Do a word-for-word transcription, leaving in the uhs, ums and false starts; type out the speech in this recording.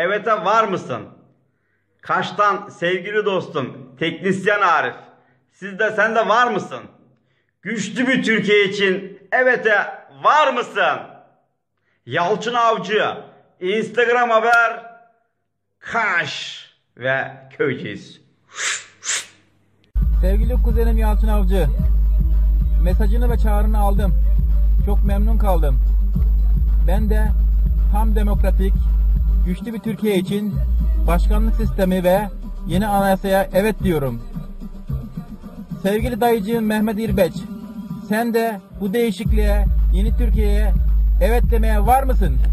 evet'e var mısın? Kaş'tan sevgili dostum, teknisyen Arif. Siz de sen de var mısın? Güçlü bir Türkiye için evet'e var mısın? Yalçın Avcı, Instagram haber, Kaş ve Köyceğiz. Sevgili kuzenim Yalçın Avcı, mesajını ve çağrını aldım. Çok memnun kaldım. Ben de tam demokratik, güçlü bir Türkiye için başkanlık sistemi ve yeni anayasaya evet diyorum. Sevgili dayıcığım Mehmet İrbeç, sen de bu değişikliğe, yeni Türkiye'ye evet demeye var mısın?